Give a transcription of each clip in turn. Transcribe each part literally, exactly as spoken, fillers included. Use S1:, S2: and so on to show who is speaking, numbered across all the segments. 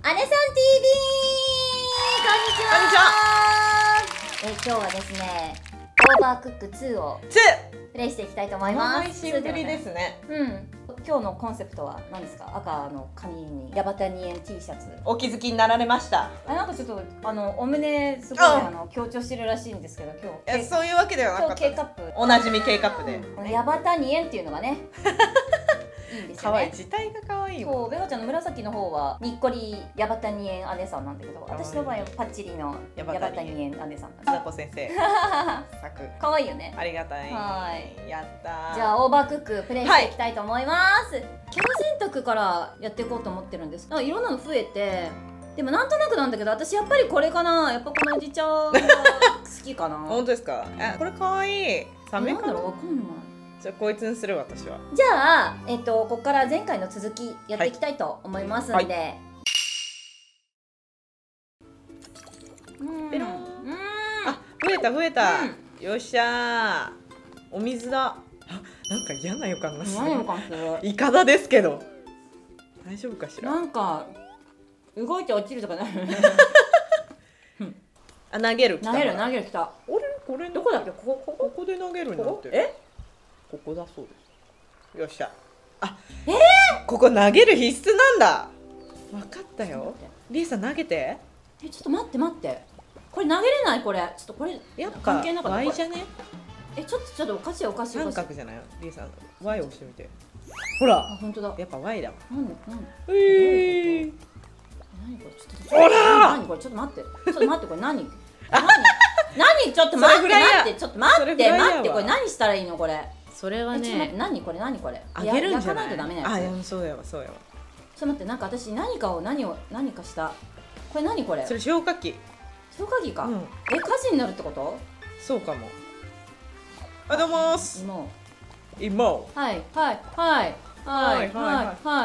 S1: 姉さん ティービー こんにちは。え今日はですね、オーバークックツーをプレイしていきたいと思います。
S2: 配信ぶりですね。
S1: うん。今日のコンセプトは何ですか？赤の髪にヤバタニエン T シャツ。
S2: お気づきになられました。
S1: あ、なんかちょっとあのお胸すごいあの強調してるらしいんですけど、今日。
S2: いやそういうわけではなかった。
S1: 今日 K カップ。
S2: おなじみ K カップで。
S1: ヤバタニエンっていうのがね。いいんですよね。
S2: 可愛い自体が可愛いもん。
S1: そう、ベガちゃんの紫の方はにっこりヤバタニエン姉さんなんだけど、私の場合はパッチリのヤバタニエン姉さん。
S2: つなこ先生。作。
S1: 可愛いよね。
S2: ありがたい。
S1: はい。
S2: やったー。
S1: じゃあオーバークックプレイしていきたいと思います。キャラ選択からやっていこうと思ってるんです。なんかいろんなの増えて、でもなんとなくなんだけど、私やっぱりこれかな。やっぱこのおじちゃんが好きかな。
S2: 本当ですか？あ、これ可愛い。サメかな。
S1: なんだろう、わかんない。
S2: じゃあこいつにする私は。
S1: じゃあ、えっと、ここから前回の続きやっていきたいと思いますんで、はいはい、うん
S2: ペロン。あ、増えた増えた、うん、よっしゃー。お水だ。あ、なんか嫌な予感がする。
S1: 嫌な予感する。
S2: イカダですけど大丈夫かしら。
S1: なんか動いて落ちるとかない
S2: あ、投げる
S1: 投げる投げる来た。
S2: あれこれ
S1: どこだっけ？ここここ
S2: ここで投げるんだって。
S1: え？
S2: ここだそうです。よっしゃ。あ、
S1: えー、
S2: ここ投げる必須なんだ。分かったよ。リーさん投げて。
S1: え、ちょっと待って待って。これ投げれないこれ。ちょっとこれ
S2: やっぱ
S1: 関係なかった。
S2: ワイじゃね？
S1: え、ちょっとちょっとおかしいおかしい。
S2: 三角じゃない？リーさんワイ押してみて。ほら。
S1: あ、本当だ。
S2: やっぱワイだわ。
S1: なんでなんで？
S2: えー。
S1: 何これちょっと。
S2: ほら。
S1: 何これちょっと待って。ちょっと待ってこれ何？何？何ちょっと待って待ってちょっと待って待ってこれ何したらいいのこれ。
S2: それはね。
S1: ちょっと待って何これ何これ。
S2: あげるんじゃない？
S1: 焼かないとダメなやつ。
S2: あ、いやそうやわそうやわ。
S1: ちょっと待ってなんか私何かを何を何かした。これ何これ？
S2: それ消火器。
S1: 消火器か。え、火事になるってこと？
S2: そうかも。あ、どうもーす。
S1: 芋。
S2: 芋。
S1: はいはいはいはいはいはいはい。ああ、やばいやばいやばいやばいや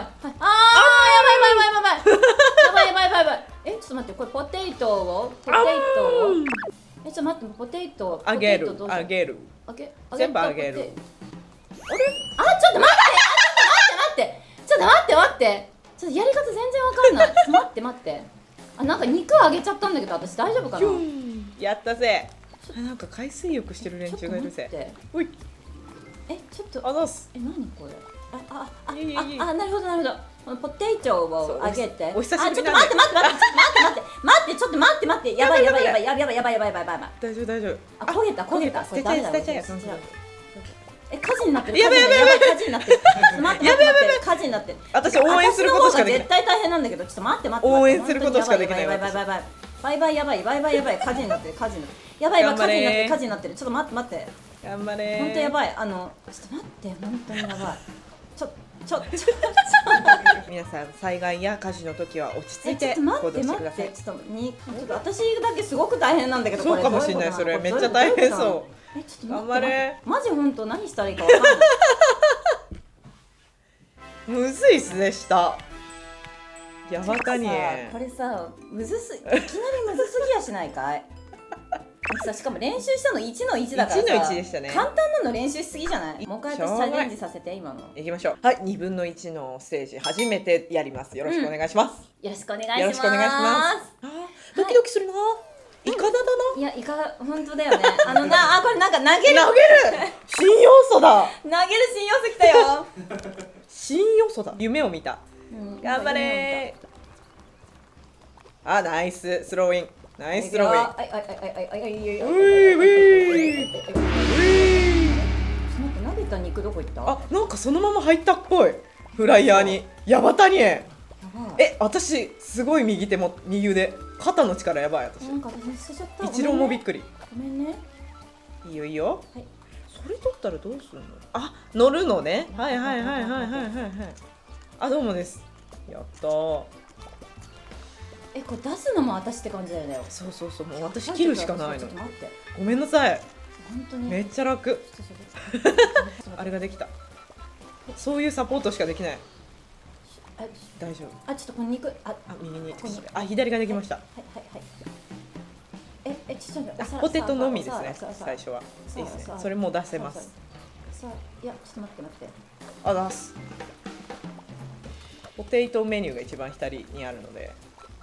S1: ばいやばいやばいやばい。え、ちょっと待ってこれポテトをポテトを。え、ちょっと待ってポテト
S2: あげるあげる。
S1: あげ
S2: 全部あげる。あれ？
S1: あ、ちょっと待って待って待ってちょっと待って待ってちょっとやり方全然わかんない。待って待ってあ、なんか肉あげちゃったんだけど私大丈夫かな。
S2: やったぜ。なんか海水浴してる連中がいるぜ。おい。
S1: え、ちょっと
S2: あざす。
S1: え、何これ。あああああ、なるほどなるほど。このポテトをあげて。
S2: お久しぶりなんで。
S1: あ、ちょっと待って待って待って待って待ってちょっと待って待ってやばいやばいやばいやばいやばいやばいやばいやばい。
S2: 大丈夫大丈夫。
S1: あ、焦げた焦げた。
S2: 捨てちゃえ捨てちゃえ。
S1: え、火事になってる。
S2: やばいやばいやばい
S1: 火事になってる。待って待って待って火事になってる。
S2: 私応援することしかできない。
S1: 絶対大変なんだけどちょっと待って待って。
S2: 応援することしかできない。
S1: やばいやばいやばいバイバイやばいバイバイやばい火事になってる火事になってる。やばいやばい火事になってる火事になってる。ちょっと待って待って。
S2: 頑張れ。
S1: 本当やばい。あのちょっと待って本当にやばい。ちょちょちょ
S2: 皆さん災害や火事の時は落ち着いて
S1: 行動してください。ちょっとにちょっと私だけすごく大変なんだけど。
S2: そうかもしれない。それめっちゃ大変そう。
S1: え、ちょっと
S2: 頑張れ。
S1: マジ本当何したらいいかわかんない。
S2: むずいっすね下。ヤバタニエン。
S1: これさむずすいきなりむずすぎやしないかい。さ、しかも練習したのいちのいちだからさ、
S2: いちのいちでしたね。
S1: 簡単なの練習しすぎじゃない？もう一回私チャレンジさせて今の。
S2: いきましょう。はい、にぶんのいちのステージ初めてやります。よろしくお願いします。
S1: よろしくお願いします。
S2: よろしくお願いします。あ、ドキドキするな。イカダだな。
S1: いや、イカ本当だよね。あのな、あ、これなんか投げる。
S2: 投げる。新要素だ。
S1: 投げる新要素きたよ。
S2: 新要素だ。夢を見た。頑張れ。あ、ナイススローイン。ナイススローイン。
S1: はいはいはいはいはいはいはい。
S2: ウィーウィー。
S1: 投げた肉どこ行った？
S2: あ、なんかそのまま入ったっぽい。フライヤーに。ヤバタニエン。え、私すごい右手も右腕。肩の力やばい私。
S1: なんか私捨てちゃった。
S2: 一郎もびっくり。
S1: ごめんね。
S2: いいよいいよ。
S1: はい。
S2: それ取ったらどうするの？あ、乗るのね。はいはいはいはいはいはいはい。あ、どうもです。やったー。
S1: え、これ出すのも私って感じだよね。
S2: そうそうそう、もう私切るしかないの。
S1: ちょっと待って。
S2: ごめんなさい。
S1: 本当に。
S2: めっちゃ楽。あれができた。そういうサポートしかできない。大丈夫。
S1: あ、ちょっとこの肉、あ、
S2: あ、右に。あ、左ができました。
S1: はいはいはい。え、え、ちょっと待って。
S2: ポテトのみですね。最初は。いいですね。それも出せます。
S1: さあ、いや、ちょっと待って待って。
S2: あ、出す。ポテトメニューが一番左にあるので。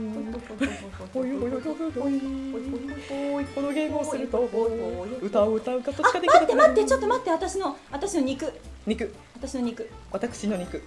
S2: ほいほいほいほいほいほいほい。このゲームをすると歌を歌うことしかできな
S1: 待って待って、ちょっと待って、私の私の肉
S2: 肉、
S1: 私の肉
S2: 私の肉。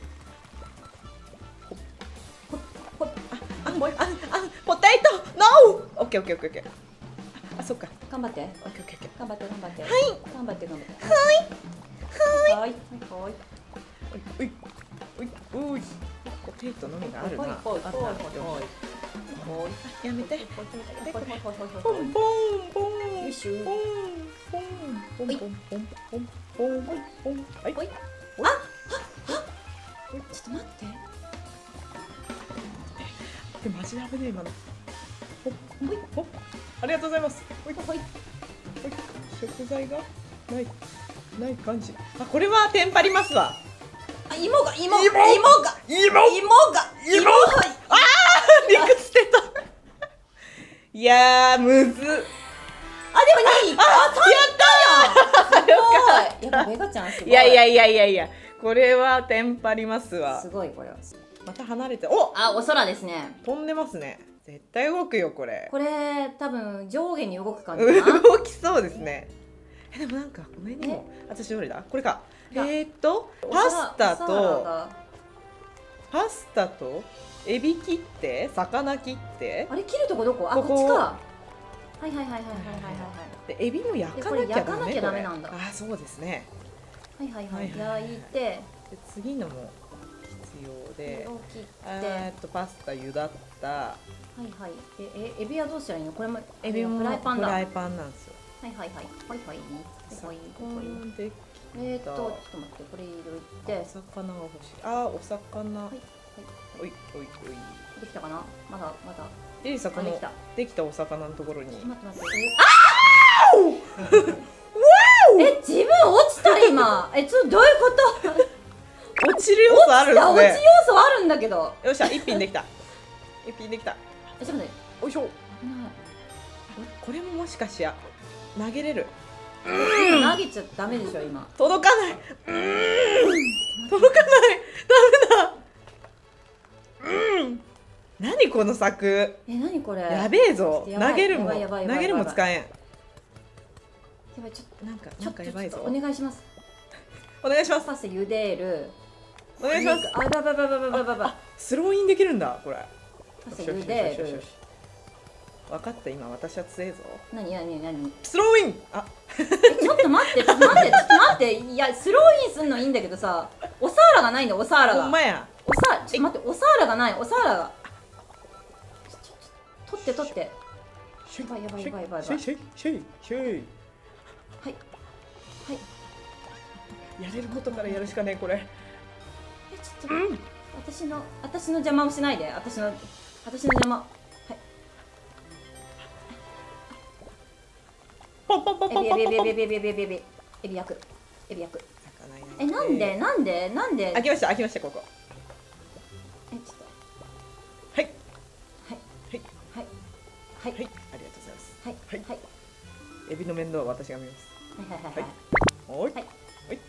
S1: ほっ
S2: あ、もうあ、あ、ポテト、ノー。オッケーオッケーオッケーオッケー。あ、そっか。
S1: 頑張って
S2: オッケーオッケーオッケー。
S1: 頑張って頑張って、
S2: はい。
S1: 頑張って頑張って、
S2: はい。
S1: はいはい
S2: おいおいおいおい。ポテトのみがあるな。
S1: はいはいはいはいはい
S2: やめて。ポンポンポンポン。
S1: よいしょ。
S2: ポンポンポンポンポンポンポンポン。はい。
S1: ほい。あ、あ、あ、ちょっと待って。
S2: でマジで危ねえ今の。ほっ
S1: ほい
S2: ほっ。ありがとうございます。ほい
S1: ほい。
S2: 食材がないない感じ。あ、これはテンパりますわ。
S1: あ、芋が芋
S2: 芋
S1: 芋が
S2: 芋
S1: 芋が
S2: 芋
S1: が
S2: あー肉捨てた。いやーむずっ。
S1: あ、でもにい。あ、さんいったやん。すごい。やっぱベガちゃんすごい。
S2: いやいやいやいやいや、これはテンパりますわ。
S1: すごいこれは。
S2: また離れて、お、
S1: あ、お空ですね。
S2: 飛んでますね。絶対動くよこれ。
S1: これ多分上下に動く感じかな。
S2: 動きそうですね。え、でもなんか上にも、私どれだ？これか。えーっとパスタとパスタとエビ切って魚切って。
S1: あれ切るとこどこ？あ、
S2: ここ
S1: こっちか。はいはいはいはいはいはいはい
S2: でエビも焼かなきゃダメ。
S1: 焼かなきゃダメなんだ。
S2: あ、そうですね。
S1: はいはいはい。
S2: はいはいはい
S1: 焼いて、
S2: で次のも必要で、
S1: を切って、
S2: えーっとパスタ茹だった。
S1: はいはい。で、え、エビはどうしたらいいの？これも
S2: エビも
S1: フライパンだ。はい
S2: フライパンなんですよ。
S1: はいはいはいはいはいはい。
S2: で
S1: えーっとちょっと待って、これ入れて、
S2: お魚が欲しい。あー、お魚。
S1: はい
S2: おいおいおい。
S1: できたかな。まだまだ。
S2: エリーさん、この
S1: あできた
S2: できたお魚のところに。
S1: 待って待って。え、自分落ちた今。え、ちょっとどういうこと。
S2: 落ちる要素あるんですね。
S1: 落ち要素あるんだけど。
S2: よっしゃ、一品できた。一品できた。
S1: え、ちょっと待って。
S2: おいしょ。
S1: 危ない。
S2: これももしかしや投げれる。
S1: 投げちゃダメでしょ今。
S2: 届かない。うーん届かない。ダメだ。うん。何この柵。
S1: え、何これ。
S2: やべえぞ。
S1: やばい
S2: 投げるも
S1: やばいやばいやばい
S2: 投げるも使えん。
S1: やばい、ちょっと
S2: なんか
S1: ちょっと
S2: なんかやばいぞ。
S1: ちょっとお願いします。
S2: お願いします。
S1: パス茹でる。
S2: お願いします。
S1: あ、ばばばばばばばば。
S2: スローインできるんだこれ。
S1: パス茹でる。
S2: 分かった、今私は強えぞ。
S1: 何何何。
S2: スローイン。あ、
S1: え、ちょっと待って、ちょっと待って、ちょっと待って、いや、スローインすんのいいんだけどさ、おサーラがないんだ、おサーラが。
S2: ほんまや。
S1: おさ、ちょっと待って、おサーラがない、おサーラが。ちょちょちょ取って取って。やばいやばいやばいやばいやばい。
S2: シェイシェイシェイシェイ。
S1: はいはい。
S2: やれることからやるしかねえこれ。
S1: え、ちょっと、うん、私の私の邪魔をしないで、私の私の邪魔。はい。
S2: ポンポンポンポンポンポン。
S1: エビエビエビエビエビエビエビエビ焼くエビ焼く。え、なんでなんでなんで。
S2: 開きました開きましたここ。
S1: え、ちょっと。
S2: はい
S1: はい
S2: はい
S1: はい
S2: はい、ありがとうございます。
S1: はいはいはい。
S2: エビの面倒は私が見ます。
S1: はいはいはいはい。
S2: おい
S1: はい。
S2: おい。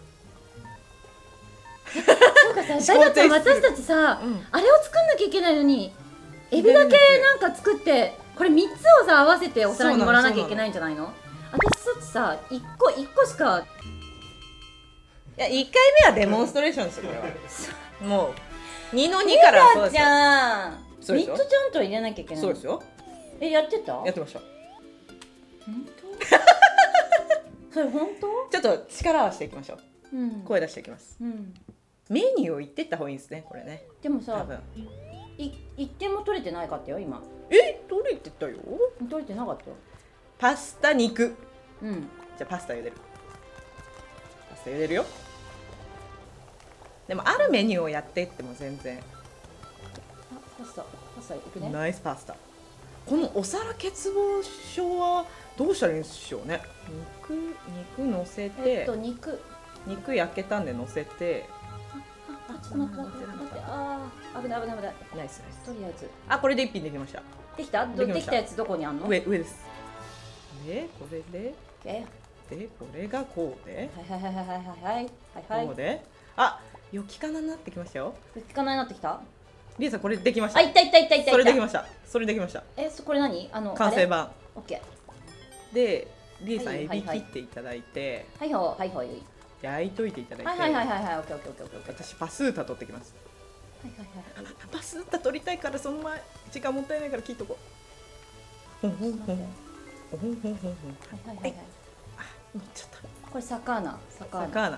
S1: そうかさ、だって私たちさ、あれを作んなきゃいけないのに、エビだけなんか作って、これみっつをさ合わせてお皿に盛らなきゃいけないんじゃないの？私たちさ、いっこいっこしか。
S2: いや、いっかいめはデモンストレーションですよ、これは。もうにのにからそうですよ。
S1: じゃん。
S2: そうですよ。
S1: みっつちゃんと入れなきゃいけない。
S2: そうですよ。
S1: え、やってた？
S2: やってました。
S1: 本当？それ本
S2: 当？ちょっと力を合わせていきましょう。
S1: うん。
S2: 声出していきます。
S1: うん。
S2: メニューを言ってった方がいいですね、これね。
S1: でもさ、
S2: 多分
S1: い一点も取れてないかったよ今。
S2: え、取れてたよ。
S1: 取れてなかったよ。
S2: パスタ肉。
S1: うん。
S2: じゃあパスタ茹でる。パスタ茹でるよ。でもあるメニューをやっていっても全然。
S1: あ、パスタパスタいくね。
S2: ナイスパスタ。このお皿欠乏症はどうしたらいいんでしょうね。肉肉乗せて、
S1: えっと肉
S2: 肉焼けたんで乗せて。
S1: あ、ちょっと待って待って待って、ああ、危ない危ない危ない。
S2: ナイスナイス。
S1: とりあえず。
S2: あ、これで一品できました。
S1: できた？できたやつどこにあんの？
S2: 上上です。で、これで、
S1: え、
S2: で、これがこうで、
S1: はいはいはいはいはいはいはいはい。
S2: こうで、あ、よきかなになってきましたよ。
S1: 聞かないなってきた？
S2: リエさんこれできました。
S1: あ、いったいったいったいった。
S2: それできました。それできました。
S1: え、そこれ何？あの
S2: 完成版。
S1: オッケ
S2: ー。で、リエさんエビ
S1: はいはいはい
S2: 切っていただいて、
S1: ー。はいほはいほい。
S2: 焼いといていただいて、
S1: はいはいはいはいはい。オッケーオッケーオッケーオッケー。
S2: 私パスータ取ってきます。
S1: はいはいはい。
S2: パスータ取りたいからその前時間もったいないから切っとこう。ほんほんほんほんほんほんほんほん。
S1: はいはいはいはい。
S2: あ、乗っちゃった。
S1: これ魚魚。
S2: 魚。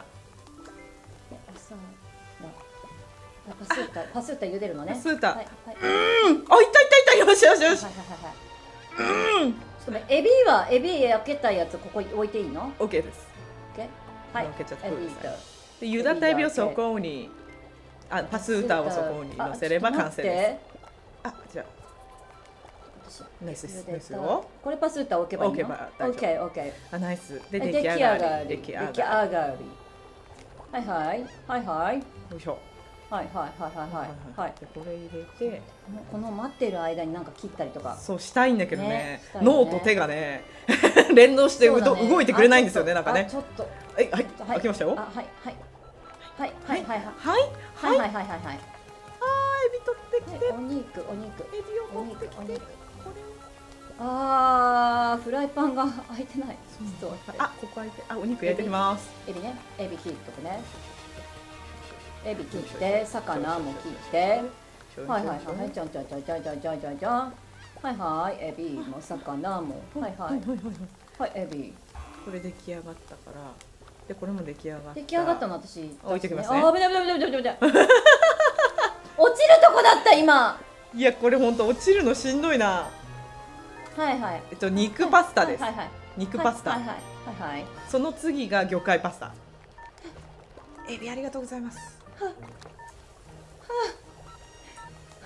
S1: パスータパスータ茹でるのね。
S2: パスータ。
S1: はいはい。
S2: うん。あ、いたいたいた。よしよしよし。
S1: はいはいはいはい。うん。ちょっとね、エビはエビ焼けたやつここ置いていいの？
S2: オッケーです。
S1: オッケー。はい。
S2: 開けちゃって
S1: エビ
S2: ください。
S1: と。
S2: で、茹だったエビをそこに、あ、パスータをそこに乗せれば完成です。あ、じゃあ。ナイスです。ナイスよ。
S1: これパスータ置けばいいの？
S2: 置けば大丈夫。
S1: オッケーオッケー。
S2: あ、ナイス。で、
S1: 出
S2: 出来上がり。
S1: 出来上がり。はいはいはいはい。
S2: よいしょ。
S1: はいはいはいはいはいはい。
S2: でこれ入れて、
S1: この待ってる間になんか切ったりとか。
S2: そうしたいんだけどね。
S1: ね
S2: 脳と手がね連動してうど動いてくれないんですよね、なんかね。
S1: ちょっと。
S2: はいはい開きましたよ。
S1: あ、はいはいはいはいはいはい
S2: はい
S1: はいはいはいはい。
S2: あー、エビ取ってきて。
S1: お肉お肉。
S2: エビを取ってきて。
S1: あー、フライパンが開いてない。ちょっと
S2: あ、ここ開いて、あ、お肉焼いてきます。
S1: エビね、エビ切っとくね。エビ切って、魚も切って。はいはいはい、じゃんじゃんじゃんじゃんじゃんじゃんじゃんじゃん。はいはい、エビも魚も。はいはい。はい、エビ。
S2: これ出来上がったから。で、これも出来上がった。
S1: 出来上がったの私。
S2: 置いてきますね。
S1: あ、危ない危ない危ない危ない危ない。落ちるとこだった今。
S2: いや、これ本当落ちるのしんどいな。
S1: はいはい。
S2: えっと肉パスタです。
S1: はいはい。
S2: 肉パスタ。
S1: はいはいはいはい。
S2: その次が魚介パスタ。エビありがとうございます。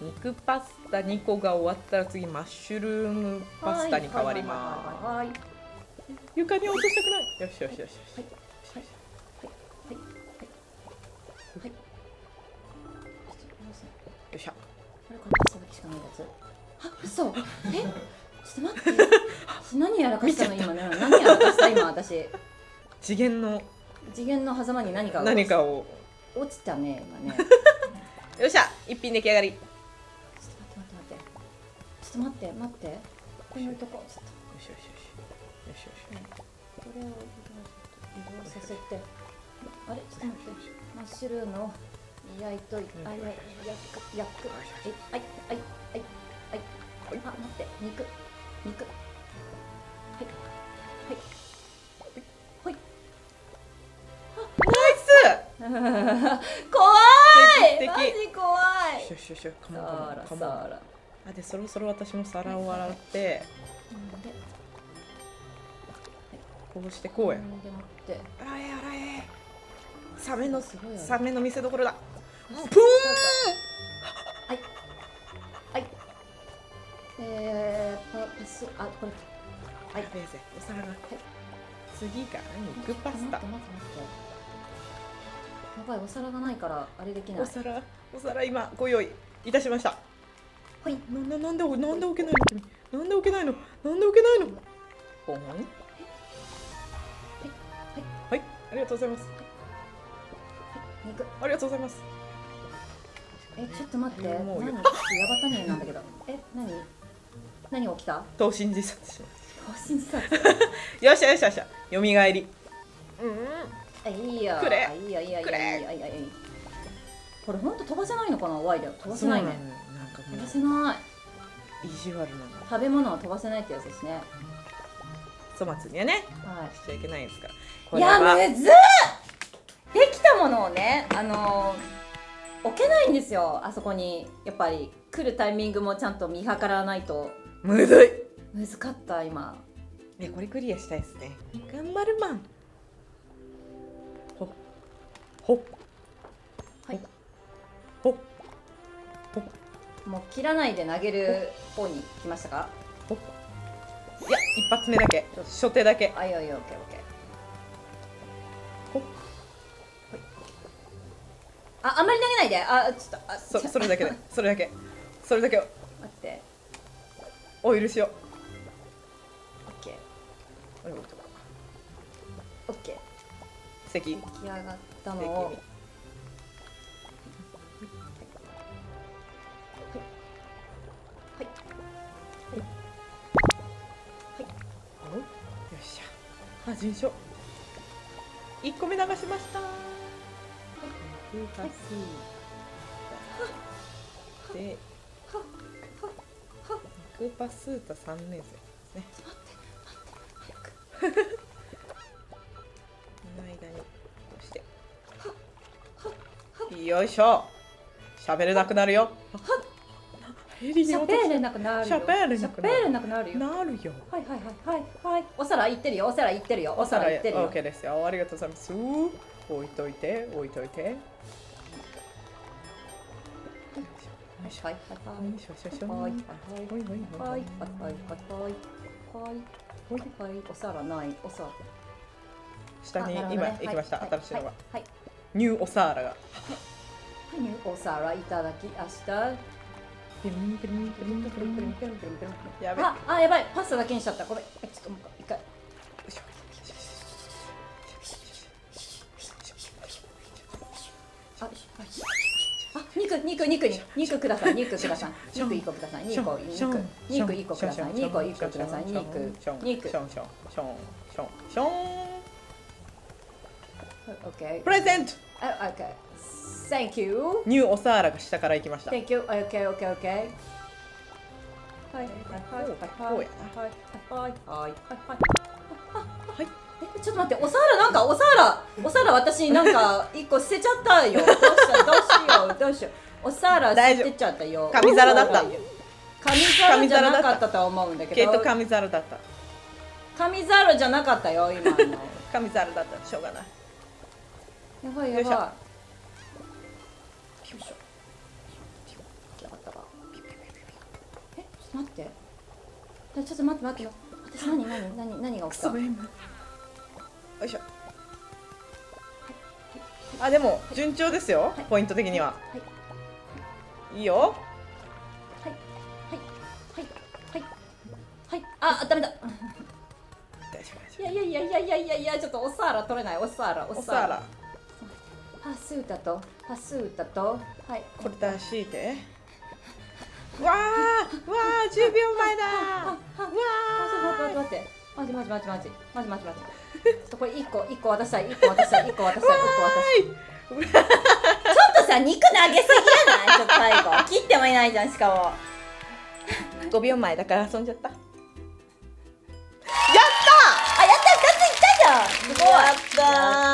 S2: 肉パスタにこが終わったら次マッシュルームパスタに変わります。
S1: はい。
S2: 床に落としたくない。よしよしよしよし。
S1: はいはいはい。
S2: よいしょ。
S1: これこれパスタだけしかないやつ。あ、嘘。え、ちょっと待って。何やらかしたの今ね。何やらかした今私。
S2: 次元の
S1: 次元の狭間に何か
S2: 何かを
S1: 落ちたね今ね。
S2: よっしゃ、一品出来上がり。
S1: ちょっと待って待って待って。ちょっと待って待って。ここに置いとこう。ちょっと。
S2: よしよしよし。よしよし。
S1: これを移動させて。あれちょっと待って。マッシュルームを焼いといて。あ、焼く焼く。はいはいはいはいはい。あ、待って肉肉。はいはいはい。
S2: ナイス。
S1: 怖い。
S2: 素敵素敵
S1: マジ怖い。
S2: よしよしよし。カモン
S1: さあら
S2: カモンカモン。
S1: さあら。
S2: あ、でそろそろ私も皿を洗って、こうしてこうや。
S1: でもって
S2: 洗え洗え。サメの
S1: すごいよね
S2: サメの見せ所だ。プーン。
S1: はいはいえー、パパスあこれはい
S2: やべえぜ。お皿が。次が肉パスタ。
S1: 待って待って待ってやばいお皿がないからあれできない
S2: お皿お皿今ご用意いたしました。
S1: はい
S2: なななんでなんで置けないの君。なんで置けないの。なんで置けないの。ポン。はいはいありがとうございます。
S1: 肉
S2: ありがとうございます。
S1: えちょっと待って何
S2: もうよ
S1: ヤバタニエなんだけどえ何何起きた
S2: 等身自殺しま
S1: 更新自殺
S2: す。よっしゃよっしゃよっしゃ。よみがえり。うん
S1: えいいよ
S2: くれ
S1: いいよいいよいいよ
S2: くれ
S1: いいよいいよいいよこれほんと飛ばせないのかなワイで飛ばせないね
S2: そうなのよ。なんか
S1: 飛ば
S2: も
S1: せないう
S2: 意地悪なの。
S1: 食べ物は飛ばせないってやつですね
S2: 粗末にはね
S1: はい
S2: しちゃいけないですから。こ
S1: いや
S2: れは
S1: むずっできたものをねあのー、置けないんですよあそこにやっぱり来るタイミングもちゃんと見計らないと
S2: むずい。
S1: 難かった今
S2: ねこれクリアしたいですね。頑張るマン。ほほ
S1: はい
S2: ほほ
S1: もう切らないで投げる方に来ましたか
S2: ほ。いや一発目だけ初手だけ。
S1: あいよいよオッケーオッケー
S2: ほ
S1: ああんまり投げないであちょっとあ
S2: そ
S1: ちょ
S2: それだけでそれだけそれだけを
S1: 待って
S2: お許しを。
S1: オッケー
S2: おいおいと
S1: オッケー
S2: 素敵。
S1: 出来上がった
S2: 素敵
S1: のをはい
S2: およっしゃ。あ順調。一個目流しました。肉パスタで肉パスタ三年生ですね。この間にこうしてよいしょ。喋れなくなるよ。ヘリに落とし
S1: 喋れなくなるよ
S2: 喋れなくなる
S1: 喋れなくなるよ
S2: なるよ。
S1: はいはいはいはいはいお皿いってるよお皿いってるよお皿いってるよ
S2: OK ですよ。ありがとうございます。置いといて置いといて。よいしょ
S1: はいはい
S2: よいしょよいしょ。
S1: はいはい
S2: ほいほいほい
S1: はいはいはいはいはいはいお皿ないお皿
S2: 下に
S1: あなるほど
S2: 今
S1: ね
S2: 行きました。
S1: はい
S2: 新しいのが
S1: はいはい
S2: ニューオサーラが。
S1: はいお皿いただきました
S2: ピリンピリンピリンピリンピリンピリンやべ。
S1: ああやばいパスタだけにしちゃったごめんちょっともう一回ああ肉肉肉に肉ください肉ください肉一個ください肉肉肉一個ください肉一個ください肉肉
S2: ションションションションション。
S1: オッケー
S2: プレゼント。
S1: あオッケー Thank you
S2: ニューオサーラが下から行きました。
S1: Thank you OK OK OK はいはいはいはいはいはいはいはいはいはい
S2: はい。
S1: えちょっと待ってお皿なんかお皿お皿私なんか一個捨てちゃったよどうしたどうしようどうしようお皿捨てちゃったよ
S2: 紙皿だった。
S1: 紙皿じゃなかったと思うんだけど
S2: きっと紙皿だった。
S1: 紙皿じゃなかったよ今の
S2: 紙皿だった。しょうがない。
S1: やばいやばいよいしょ出来上がったかと待って、ちょっと待って待ってよ。私何何何何が起きた？
S2: よいしょ。あ、でも順調ですよ、ポイント的には。いいよ。
S1: はいはいはいはい。あ、ダメだ。いやいやいやいやいやいやいや、ちょっとおサーラ取れない。おサーラおサーラ。ハスータとハスータと、はい、
S2: これ出してわーわーじゅうびょうまえだー。わ
S1: ー待って待って待ってマジマジマジマジマジマジマジちょっとこれ一個一個渡したい、一個渡したい、一個渡したい、一個渡したい。ちょっとさ、肉投げすぎやない？ちょっと最後切ってもいないじゃん。しかも
S2: ごびょうまえだから遊んじゃった。やった
S1: あ、やった、ふたついったじゃん。すごい。
S2: やった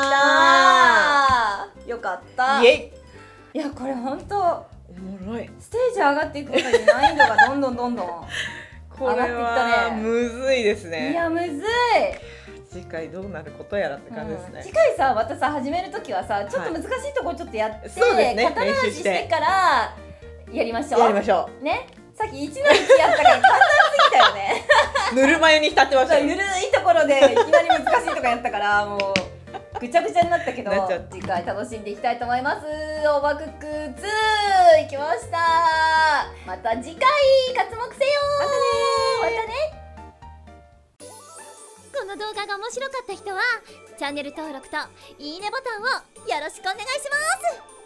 S1: ー。よかった。
S2: イエ
S1: イ。いや、これ本当
S2: おもろい。
S1: ステージ上がっていくことに難易度がどんどんどんどん
S2: これはむずいですね。
S1: いや、むずい。
S2: 次回どうなることやらって感じですね。
S1: 次回さ、またさ、始めるときはさ、ちょっと難しいところちょっとやって、
S2: そうですね、
S1: 肩慣らししてからやりましょう。
S2: やりましょ
S1: う。ね。さっきいちのいちやったから簡単すぎたよね。
S2: ぬるま湯に浸ってました。
S1: ゆるいところでいきなり難しいとかやったからもうぐちゃぐちゃになったけど、次回楽しんでいきたいと思います。オーバークックツーいきました。また次回活目せよ。またね。
S3: この動画が面白かった人はチャンネル登録といいねボタンをよろしくお願いします。